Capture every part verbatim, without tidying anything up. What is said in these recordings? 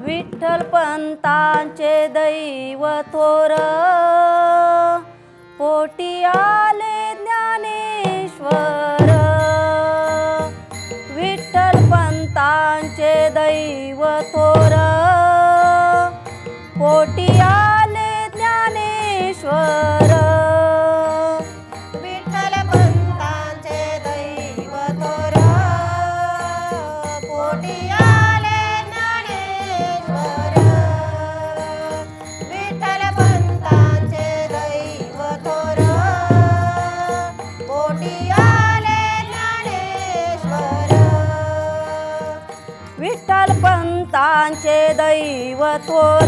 विठ्ठल पंतांचे दैव थोर, पोटी आले ज्ञानेश्वर। विठ्ठल पंतांचे दैव थोर, पोटी आले ज्ञानेश्वर। विठ्ठल पंतांचे दैव थोर, पोटी आले ज्ञानेश्वर। विठ्ठल पंतांचे दैव थोर, पोटी आले ज्ञानेश्वर। विठ्ठल पंतांचे दैव थोर,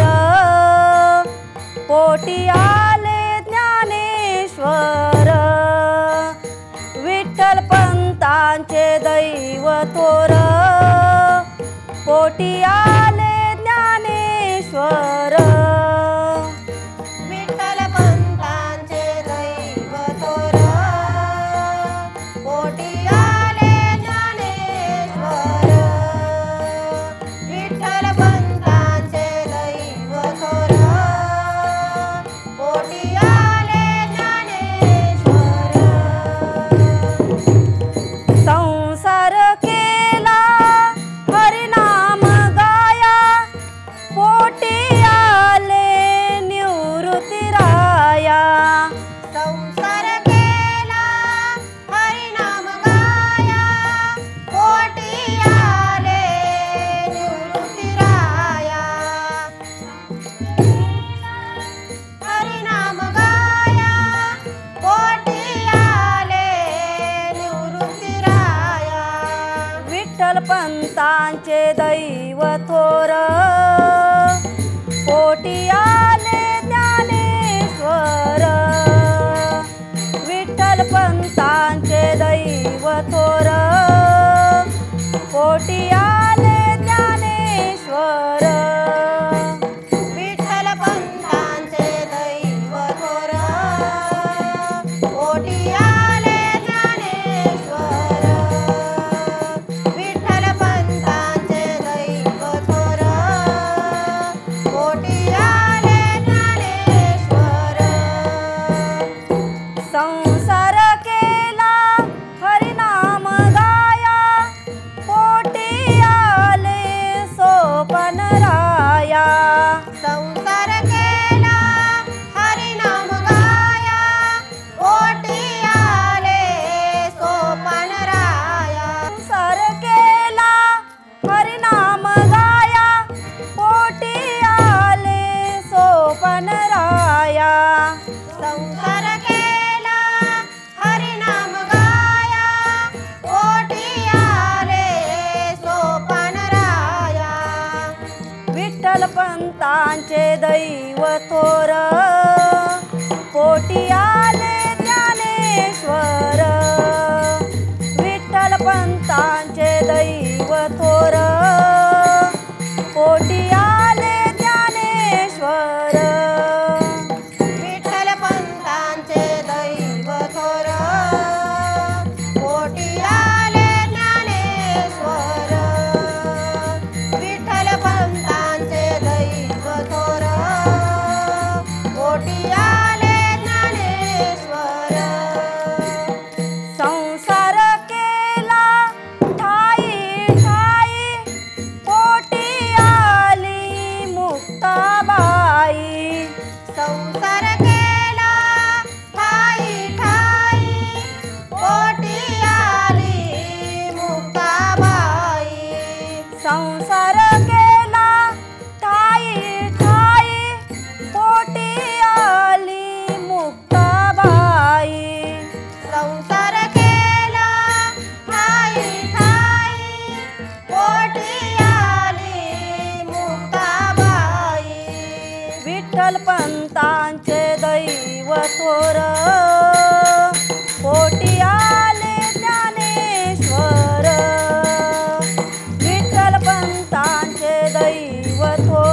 पोटी आले ज्ञानेश्वर। विठ्ठल पंतांचे दैव थोर, पोटी आले ज्ञानेश्वर। विठ्ठल पंतांचे दैव थोर, पोटी आले ज्ञानेश्वर। विठ्ठल पंतांचे दैव थोर, पोटी आले ज्ञानेश्वर। संसार केला हरिनाम गाया, पोटी आले निवृत्ती राया। संसार केला हरिनाम गाया, पोटी आले निवृत्ती राया। हरिनाम गाया, पोटी आले निवृत्ती राया। विठ्ठल पंतांचे दैव थोर, पोटी आले ज्ञानेश्वर। विठ्ठल पंतांचे दैव थोर, पोटी आले ज्ञानेश्वर। विठ्ठल पंतांचे दैव थोर, पोटी आले ज्ञानेश्वर। विठ्ठल पंतांचे दैव थोर, पोटी आले ज्ञानेश्वर। संसार केला हरिनाम गाया, पोटी आले सोपान राया। संसार केला हरिनाम गाया, पोटी आले सोपान राया। संसार केला हरिनाम गाया, पोटी आले सोपान राया। संसार केला हरिनाम गाया, पोटी आले सोपान राया। विठ्ठल पंतांचे दैव थोर, पोटी आले ज्ञानेश्वर। विठ्ठल पंतांचे दैव थोर, पोटी आले ज्ञानेश्वर। विठ्ठल पंतांचे दैव थोर, पोटी आले ज्ञानेश्वर। विठ्ठल पंतांचे दैव थोर, पोटी आले ज्ञानेश्वर। संसार केला ठाई ठाई, पोटी आली मुक्ताबाई। संसार केला ठाई ठाई, पोटी आली मुक्ताबाई। संसार केला ठाई ठाई, पोटी आली मुक्ताबाई। संसार केला ठाई ठाई, पोटी आली मुक्ताबाई। विठ्ठल पंतांचे दैव थोर, पोटी आले ज्ञानेश्वर। विठ्ठल पंतांचे दैव थोर,